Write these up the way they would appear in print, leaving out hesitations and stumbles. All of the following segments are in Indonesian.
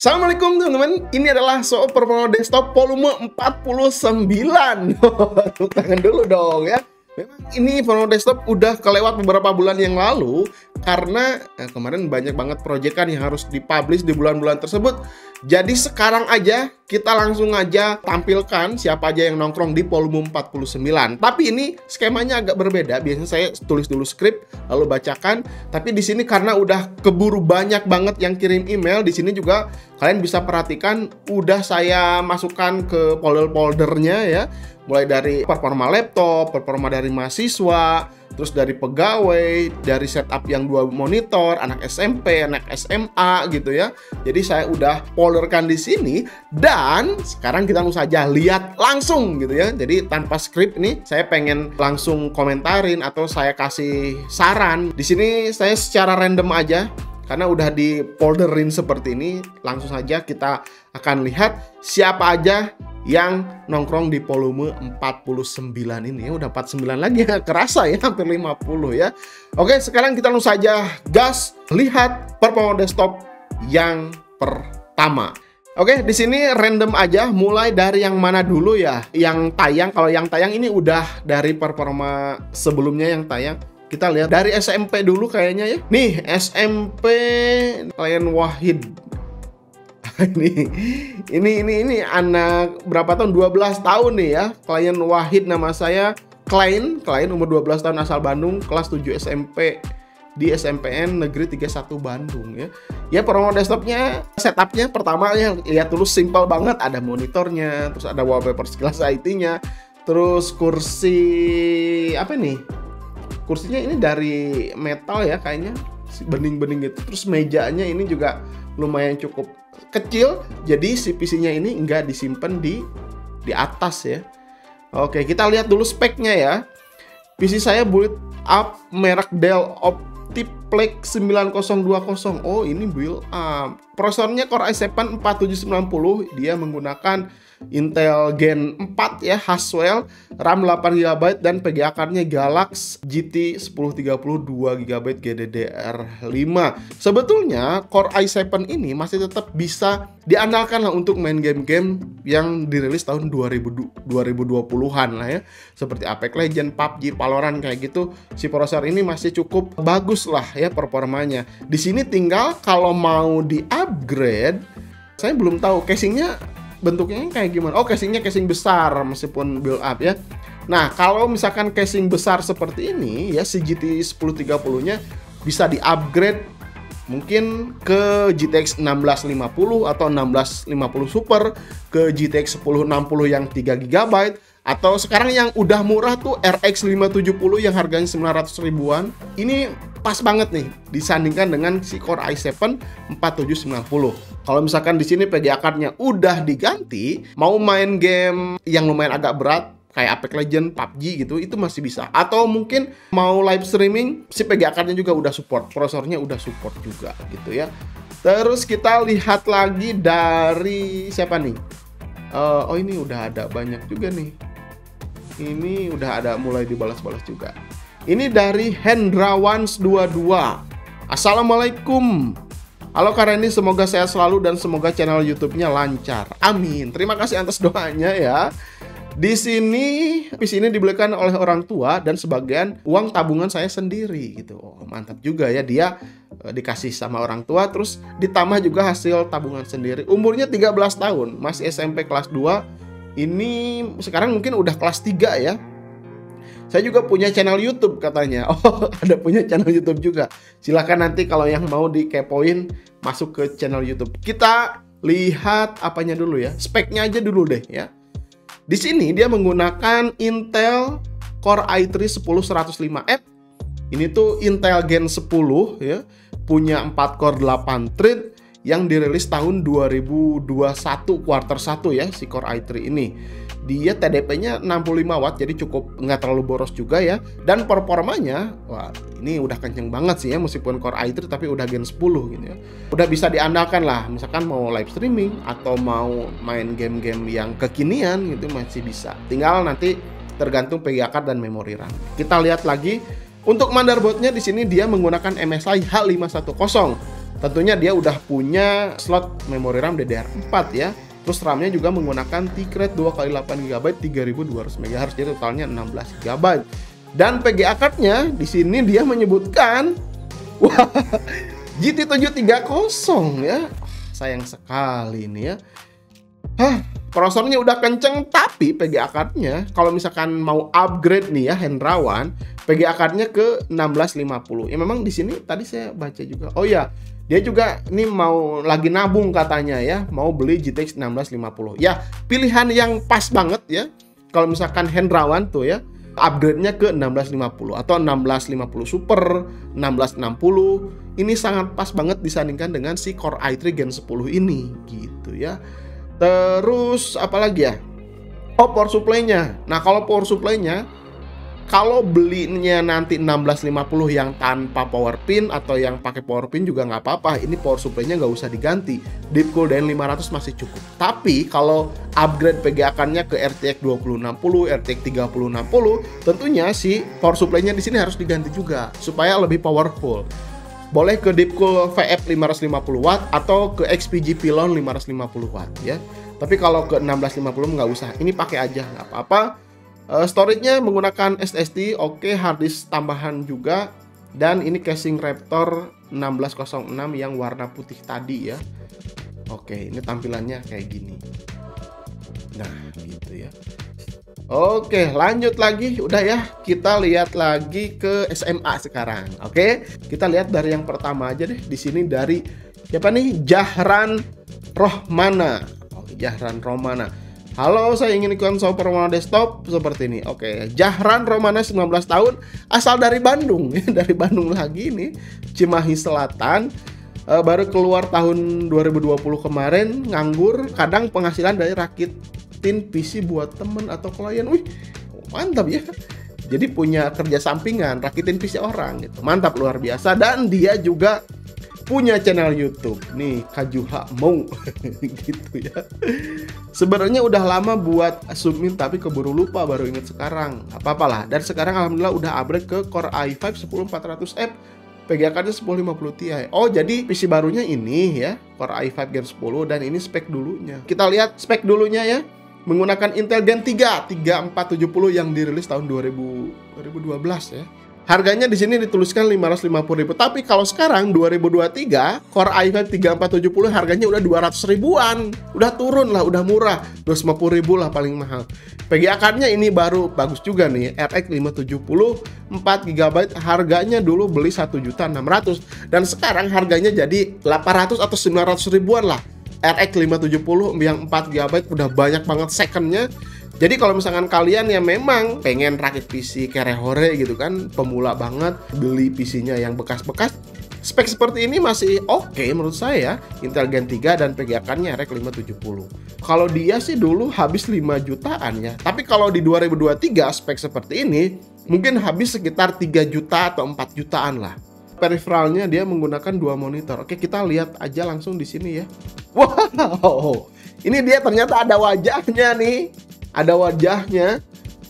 Assalamualaikum teman-teman, ini adalah soal performa desktop volume 49. Tepuk tangan dulu dong ya. Memang ini performa desktop udah kelewat beberapa bulan yang lalu karena kemarin banyak banget proyekan yang harus dipublish di bulan-bulan tersebut. Jadi sekarang aja kita langsung aja tampilkan siapa aja yang nongkrong di volume 49. Tapi ini skemanya agak berbeda. Biasanya saya tulis dulu skrip lalu bacakan. Tapi di sini karena udah keburu banyak banget yang kirim email, di sini juga kalian bisa perhatikan udah saya masukkan ke folder-foldernya ya. Mulai dari performa laptop, performa dari mahasiswa, terus dari pegawai, dari setup yang 2 monitor, anak SMP, anak SMA gitu ya. Jadi saya udah folderkan di sini dan sekarang kita langsung saja lihat langsung gitu ya. Jadi tanpa skrip ini saya pengen langsung komentarin atau saya kasih saran. Di sini saya secara random aja karena udah di folderin seperti ini. Langsung saja kita akan lihat siapa aja yang nongkrong di volume 49 ini. Udah 49 lagi ya, kerasa ya, hampir 50 ya. Oke, sekarang kita langsung saja gas lihat performa desktop yang pertama. Oke, di sini random aja, mulai dari yang mana dulu ya? Yang tayang. Kalau yang tayang ini udah dari performa sebelumnya yang tayang. Kita lihat dari SMP dulu kayaknya ya. Nih, SMP klien Wahid. ini anak berapa tahun? 12 tahun nih ya. Klien Wahid, nama saya. Klien umur 12 tahun, asal Bandung, kelas 7 SMP di SMPN Negeri 31 Bandung ya. Ya, performa desktopnya, setupnya pertama ya, lihat dulu simple banget. Ada monitornya, terus ada wallpaper sekilas IT-nya, terus kursi apa nih? Kursinya ini dari metal ya kayaknya, bening-bening gitu. Terus mejanya ini juga lumayan cukup kecil, jadi si PC-nya ini nggak disimpan di atas ya. Oke, kita lihat dulu speknya ya. PC saya build up merek Dell Optiplex 9020. Oh, ini build up. Prosesornya Core i7 4790, dia menggunakan Intel Gen 4 ya, Haswell, RAM 8GB dan PGA card-nya Galax GT 1030 2GB GDDR5. Sebetulnya Core i7 ini masih tetap bisa diandalkan lah untuk main game-game yang dirilis tahun 2020-an lah ya. Seperti Apex Legends, PUBG, Valorant kayak gitu. Si prosesor ini masih cukup bagus lah ya performanya. Di sini tinggal kalau mau di-upgrade, saya belum tahu casingnya bentuknya kayak gimana. Oh, casingnya casing besar meskipun build up ya. Nah, kalau misalkan casing besar seperti ini ya, si GT 1030-nya bisa di-upgrade mungkin ke GTX 1650 atau 1650 Super, ke GTX 1060 yang 3GB, atau sekarang yang udah murah tuh RX 570 yang harganya 900 ribuan. Ini pas banget nih disandingkan dengan si Core i7 4790. Kalau misalkan di sini PGA card-nya udah diganti, mau main game yang lumayan agak berat kayak Apex Legends, PUBG gitu, itu masih bisa. Atau mungkin mau live streaming, si PGA card-nya juga udah support, prosesornya udah support juga gitu ya. Terus kita lihat lagi dari siapa nih? Oh, ini udah ada banyak juga nih. Ini udah ada mulai dibalas-balas juga. Ini dari Hendrawans22. Assalamualaikum. Halo Kak Randy, semoga sehat selalu dan semoga channel YouTube-nya lancar. Amin. Terima kasih atas doanya ya. Di sini PC ini dibelikan oleh orang tua dan sebagian uang tabungan saya sendiri gitu. Oh, mantap juga ya, dia dikasih sama orang tua terus ditambah juga hasil tabungan sendiri. Umurnya 13 tahun, masih SMP kelas 2. Ini sekarang mungkin udah kelas 3 ya. Saya juga punya channel YouTube katanya. Oh, ada punya channel YouTube juga. Silahkan nanti kalau yang mau dikepoin masuk ke channel YouTube. Kita lihat apanya dulu ya. Speknya aja dulu deh ya. Di sini dia menggunakan Intel Core i3 10105F. Ini tuh Intel Gen 10 ya. Punya 4 core 8 thread yang dirilis tahun 2021 quarter 1 ya, si Core i3 ini. Dia TDP-nya 65 watt, jadi cukup nggak terlalu boros juga ya. Dan performanya, wah ini udah kenceng banget sih ya, meskipun Core i3 tapi udah Gen 10 gitu ya. Udah bisa diandalkan lah, misalkan mau live streaming atau mau main game-game yang kekinian gitu masih bisa. Tinggal nanti tergantung PGA card dan memori RAM. Kita lihat lagi, untuk motherboardnya di sini dia menggunakan MSI H510. Tentunya dia udah punya slot memori RAM DDR4 ya. Terus RAM-nya juga menggunakan T-Create 2x8GB 3200 MHz, jadi totalnya 16 GB. Dan PGA card-nya di sini dia menyebutkan wah, GT730 ya. Sayang sekali ini ya. Prosesornya udah kenceng, tapi PGA card-nya kalau misalkan mau upgrade nih ya Hendrawan, PGA card-nya ke 1650. Ya memang di sini tadi saya baca juga. Oh ya, dia juga ini mau lagi nabung katanya ya, mau beli GTX 1650. Ya, pilihan yang pas banget ya. Kalau misalkan Hendrawan tuh ya, upgrade-nya ke 1650 atau 1650 Super, 1660. Ini sangat pas banget disandingkan dengan si Core i3 Gen 10 ini gitu ya. Terus apa lagi ya? Oh, power supply-nya. Nah, kalau power supply-nya, kalau belinya nanti 1650 yang tanpa power pin atau yang pakai power pin juga nggak apa-apa. Ini power supply-nya nggak usah diganti. Deepcool DN500 masih cukup. Tapi kalau upgrade PGA card-nya ke RTX 2060, RTX 3060, tentunya si power supply-nya di sini harus diganti juga supaya lebih powerful. Boleh ke Deepcool VF 550W atau ke XPG Pylon 550W ya. Tapi kalau ke 1650 nggak usah. Ini pakai aja nggak apa-apa. Storage-nya menggunakan SSD, oke, hard disk tambahan juga. Dan ini casing Raptor 1606 yang warna putih tadi ya. Oke, ini tampilannya kayak gini. Nah, gitu ya. Oke, lanjut lagi. Udah ya, kita lihat lagi ke SMA sekarang. Oke, kita lihat dari yang pertama aja deh. Di sini dari siapa nih? Jahran Rohmana. Oh, Jahran Rohmana. Halo, saya ingin ikut Super Performana Desktop seperti ini. Oke, Jahran Rohmana 19 tahun, asal dari Bandung. Dari Bandung lagi nih, Cimahi Selatan. Baru keluar tahun 2020 kemarin, nganggur, kadang penghasilan dari rakitin PC buat temen atau klien. Wih, mantap ya. Jadi punya kerja sampingan, rakitin PC orang gitu. Mantap, luar biasa. Dan dia juga punya channel YouTube. Nih, Kajuha Mau gitu ya. Sebenarnya udah lama buat submit tapi keburu lupa, baru inget sekarang. Apa-apalah. Dan sekarang alhamdulillah udah upgrade ke Core i5 10400F. PGA card-nya 1050 Ti. Oh, jadi PC barunya ini ya, Core i5 Gen 10, dan ini spek dulunya. Kita lihat spek dulunya ya. Menggunakan Intel Gen 3 3470 yang dirilis tahun 2012 ya. Harganya di sini dituliskan 550.000, tapi kalau sekarang 2023 Core i5 3470 harganya udah 200 ribuan. Udah turun lah, udah murah. 250.000 lah paling mahal. PGA card-nya ini baru bagus juga nih, RX 570 4GB, harganya dulu beli 1.600.000 dan sekarang harganya jadi 800 atau 900 ribuan lah. RX 570 yang 4GB udah banyak banget secondnya. Jadi kalau misalkan kalian yang memang pengen rakit PC kere-hore gitu kan, pemula banget, beli PC-nya yang bekas-bekas, spek seperti ini masih oke menurut saya. Intel Gen 3 dan PGA card-nya RX 570. Kalau dia sih dulu habis 5 jutaan ya. Tapi kalau di 2023 spek seperti ini, mungkin habis sekitar 3 juta atau 4 jutaan lah. Peripheralnya dia menggunakan 2 monitor. Oke, kita lihat aja langsung di sini ya. Wow, ini dia ternyata ada wajahnya nih. Ada wajahnya.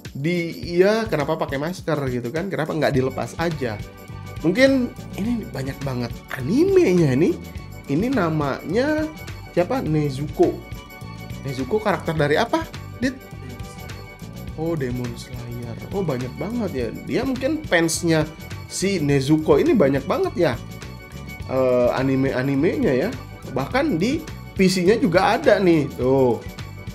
Dia kenapa pakai masker gitu kan? Kenapa nggak dilepas aja? Mungkin ini banyak banget animenya nih. Ini namanya siapa? Nezuko. Nezuko karakter dari apa? Dit? Oh, Demon Slayer. Oh, banyak banget ya. Dia mungkin fansnya si Nezuko ini banyak banget ya. Anime-animenya ya. Bahkan di PC-nya juga ada nih. Tuh.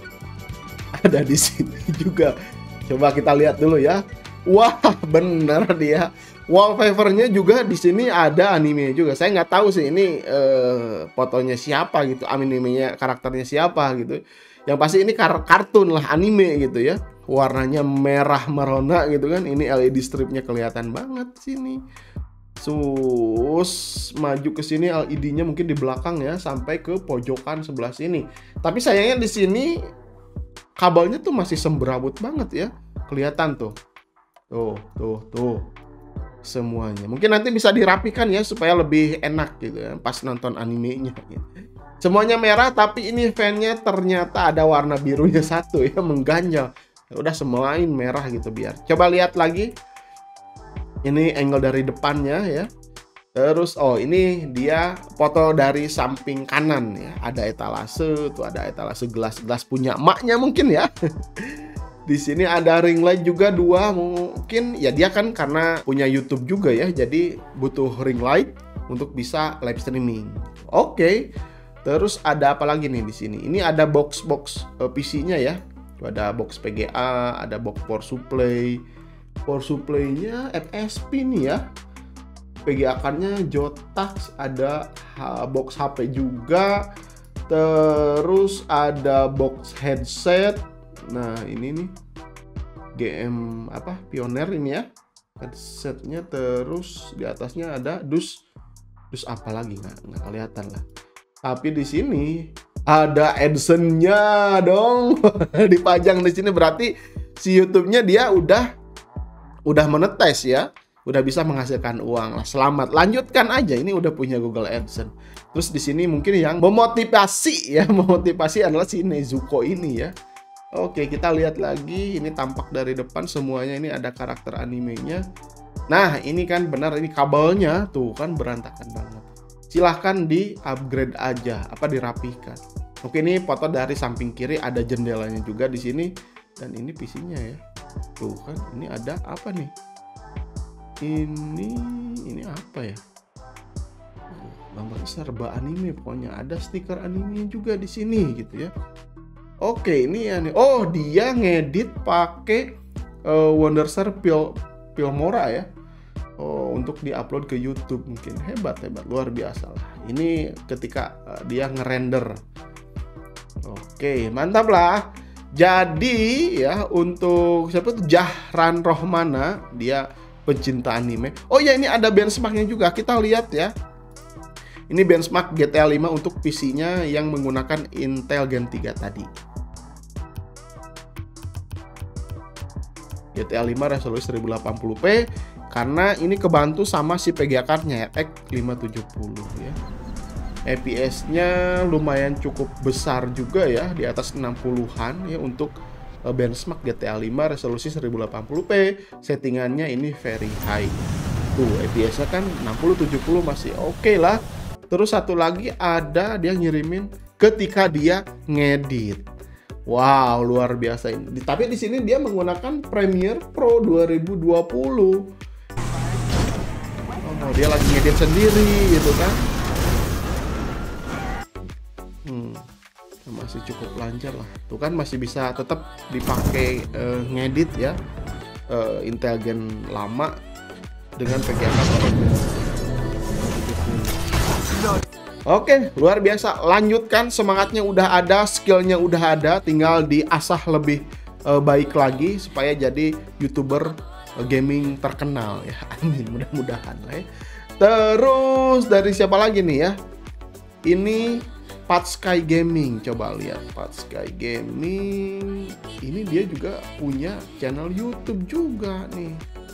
Ada di sini juga. Coba kita lihat dulu ya. Wah, bener dia. Wallpaper-nya juga di sini ada anime juga. Saya nggak tahu sih ini fotonya siapa gitu, animenya karakternya siapa gitu. Yang pasti ini kartun lah, anime gitu ya. Warnanya merah merona gitu kan. Ini LED stripnya kelihatan banget sini. Terus maju ke sini LED-nya mungkin di belakang ya, sampai ke pojokan sebelah sini. Tapi sayangnya di sini kabelnya tuh masih semberawut banget ya. Kelihatan tuh. Tuh. Semuanya. Mungkin nanti bisa dirapikan ya supaya lebih enak gitu ya pas nonton animenya gitu. Semuanya merah tapi ini fan-nya ternyata ada warna birunya satu ya, mengganjal. Udah semuain merah gitu biar. Coba lihat lagi. Ini angle dari depannya ya. Terus ini dia foto dari samping kanan ya. Ada etalase, tuh ada etalase gelas-gelas punya emaknya mungkin ya. Di sini ada ring light juga 2 mungkin ya, dia kan karena punya YouTube juga ya, jadi butuh ring light untuk bisa live streaming. Oke. Terus ada apa lagi nih di sini? Ini ada box PC-nya ya. Ada box PGA, ada box power supply. Power supply-nya FSP nih ya. PGA card-nya Jotax, ada box HP juga. Terus ada box headset. Nah, ini nih GM Pioneer ini ya. Headsetnya, terus di atasnya ada dus apa lagi nggak kelihatan lah. Tapi di sini ada AdSense-nya dong. Dipajang di sini, berarti si YouTube-nya dia udah menetes ya. Udah bisa menghasilkan uang lah. Selamat, lanjutkan aja, ini udah punya Google AdSense. Terus di sini mungkin yang memotivasi adalah si Nezuko ini ya. Oke, kita lihat lagi, ini tampak dari depan semuanya, ini ada karakter animenya. Nah, ini kan benar, ini kabelnya tuh kan berantakan banget. Silahkan di upgrade aja, dirapihkan. Oke, ini foto dari samping kiri, ada jendelanya juga di sini, dan ini PC-nya ya. Tuh kan, ini ada apa nih? Ini apa ya? Gambar serba anime, pokoknya ada stiker anime juga di sini gitu ya. Oke, ini ya nih. Oh, dia ngedit pakai Wondershare Filmora ya. Oh, untuk diupload ke YouTube mungkin. Hebat, luar biasa lah. Ini ketika dia ngerender. Oke, mantap lah. Jadi ya, untuk siapa tuh, Jahran Rohmana, dia pencinta anime. Oh ya, ini ada benchmarknya juga. Kita lihat ya. Ini benchmark GTA 5 untuk PC-nya yang menggunakan Intel Gen 3 tadi. GTA 5 resolusi 1080p karena ini kebantu sama si PGA card-nya RX 570 ya. FPS-nya lumayan cukup besar juga ya, di atas 60-an ya untuk benchmark GTA 5 resolusi 1080p. Settingannya ini very high. Tuh, FPS-nya kan 60-70 masih oke lah. Terus satu lagi ada dia ngirimin ketika dia ngedit. Wow, luar biasa ini. Tapi di sini dia menggunakan Premiere Pro 2020. Oh, dia lagi ngedit sendiri gitu kan. Masih cukup lancar lah. Tuh kan masih bisa tetap dipakai ngedit ya. Intel Gen lama dengan PGA card. Oke, luar biasa. Lanjutkan, semangatnya udah ada, skillnya udah ada, tinggal diasah lebih baik lagi supaya jadi YouTuber gaming terkenal ya. Amin, mudah-mudahan lah ya. Terus dari siapa lagi nih ya? Ini Patsky Gaming, coba lihat Patsky Gaming. Ini dia juga punya channel YouTube juga nih.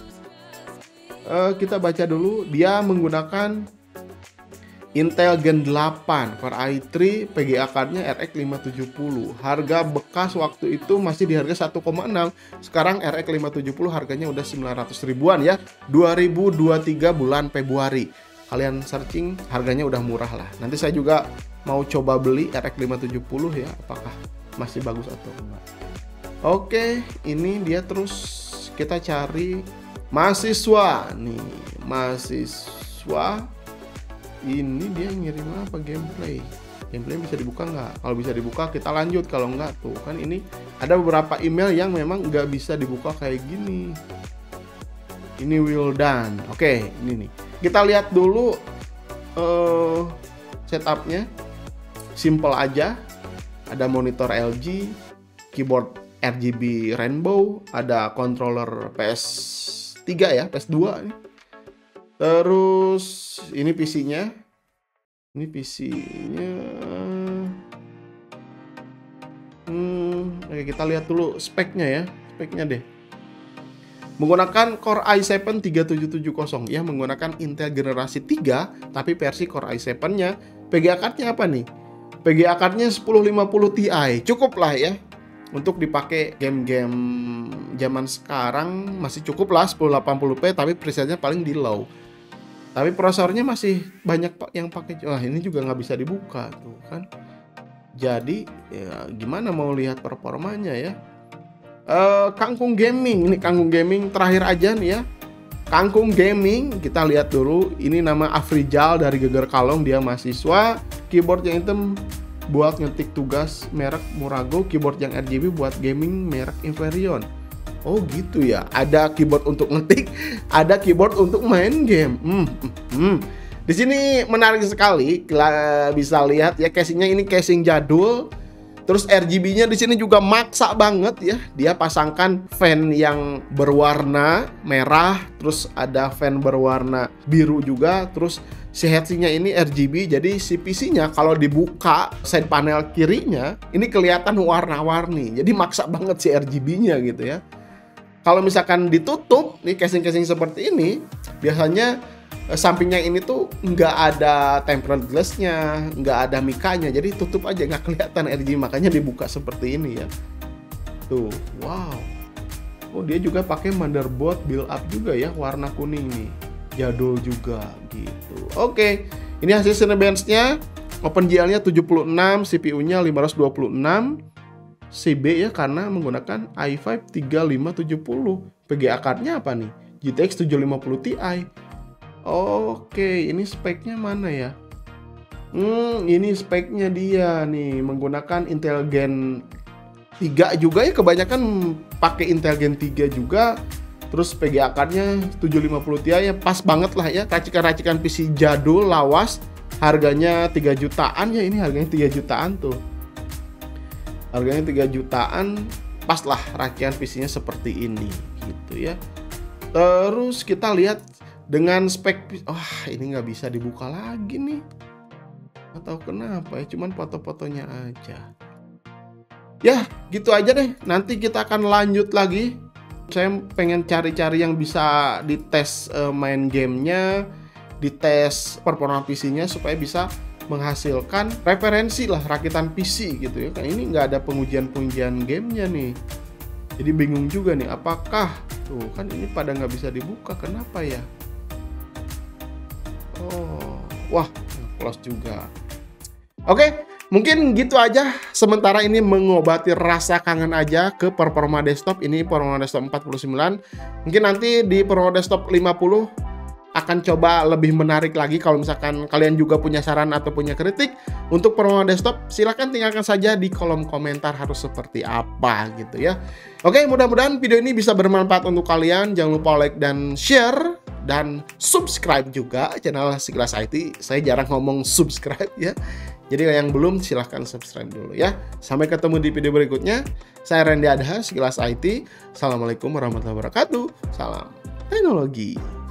Kita baca dulu, dia menggunakan Intel Gen 8 Core i3, PGA card-nya RX 570. Harga bekas waktu itu masih di harga 1,6. Sekarang RX 570 harganya udah 900 ribuan ya. 2023 bulan Februari. Kalian searching, harganya udah murah lah. Nanti saya juga mau coba beli RX 570 ya, apakah masih bagus atau enggak. Oke, ini dia. Terus kita cari mahasiswa nih. Mahasiswa ini dia ngirim apa, gameplay bisa dibuka nggak? Kalau bisa dibuka kita lanjut, kalau nggak tuh kan ini ada beberapa email yang memang nggak bisa dibuka kayak gini. Ini well done. Oke, ini nih kita lihat dulu setupnya. Simple aja, ada monitor LG, keyboard RGB rainbow, ada controller PS3 ya, PS2 nih. Terus ini PC-nya. Oke, kita lihat dulu speknya ya. Speknya deh. Menggunakan Core i7 3770 ya, menggunakan Intel generasi 3 tapi versi Core i7-nya. PGA card-nya apa nih? PGA card-nya 1050 Ti. Cukup lah ya untuk dipakai game-game zaman sekarang, masih cukup lah 1080p, tapi presetnya paling di low. Tapi prosesornya masih banyak yang pakai. Wah, ini juga nggak bisa dibuka tuh kan. Jadi ya gimana mau lihat performanya ya. Kangkung Gaming, ini Kangkung Gaming terakhir aja nih ya. Kangkung Gaming, kita lihat dulu. Ini nama Afrizal dari Geger Kalong, dia mahasiswa. Keyboard yang hitam buat ngetik tugas merek Murago, keyboard yang RGB buat gaming merek Inferion. Oh gitu ya, ada keyboard untuk ngetik, ada keyboard untuk main game. Di sini menarik sekali, kita bisa lihat ya casingnya, ini casing jadul. Terus RGB-nya di sini juga maksa banget ya. Dia pasangkan fan yang berwarna merah, terus ada fan berwarna biru juga. Terus si heatsink-nya ini RGB, jadi si PC-nya kalau dibuka side panel kirinya ini kelihatan warna-warni. Jadi maksa banget si RGB-nya gitu ya. Kalau misalkan ditutup, nih casing-casing seperti ini, biasanya sampingnya ini tuh nggak ada tempered glass-nya, nggak ada mikanya, jadi tutup aja nggak kelihatan RGB, makanya dibuka seperti ini ya. Tuh, wow. Oh, dia juga pakai motherboard build up juga ya, warna kuning nih, jadul juga gitu. Oke, ini hasil Cinebench-nya, OpenGL-nya 76, CPU-nya 526. CB ya, karena menggunakan i5 3570. PGA card-nya apa nih? GTX 750 Ti. Oke, ini speknya mana ya? Ini speknya dia nih, menggunakan Intel Gen 3 juga ya, kebanyakan pakai Intel Gen 3 juga. Terus PGA card-nya 750 Ti ya, pas banget lah ya, racikan-racikan PC jadul lawas. Harganya 3 jutaan ya, ini harganya 3 jutaan tuh. Harganya 3 jutaan, pas lah racikan PC-nya seperti ini gitu ya. Terus kita lihat dengan spek, ini nggak bisa dibuka lagi nih. Atau kenapa ya, cuman foto-fotonya aja. Ya, gitu aja deh. Nanti kita akan lanjut lagi. Saya pengen cari-cari yang bisa dites main gamenya, dites performa PC-nya supaya bisa menghasilkan referensi lah rakitan PC gitu ya. Kan ini nggak ada pengujian-pengujian gamenya nih. Jadi bingung juga nih, apakah tuh kan ini pada nggak bisa dibuka, kenapa ya? Oh, wah, close juga. Oke, mungkin gitu aja. Sementara ini mengobati rasa kangen aja ke performa desktop. Ini performa desktop 49. Mungkin nanti di performa desktop 50 akan coba lebih menarik lagi. Kalau misalkan kalian juga punya saran atau punya kritik untuk performa desktop, silahkan tinggalkan saja di kolom komentar harus seperti apa gitu ya. Oke, mudah-mudahan video ini bisa bermanfaat untuk kalian. Jangan lupa like dan share, dan subscribe juga channel Sekilas IT. Saya jarang ngomong subscribe ya. Jadi yang belum silahkan subscribe dulu ya. Sampai ketemu di video berikutnya. Saya Randy Adha, Sekilas IT. Assalamualaikum warahmatullahi wabarakatuh. Salam teknologi.